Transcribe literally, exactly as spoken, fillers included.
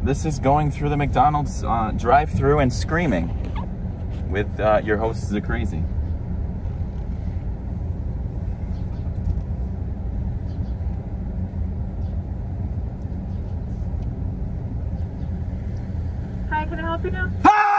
this is going through the McDonald's uh, drive-thru and screaming with uh, your host, ZaCrazy. Hi, can I help you now? Ah!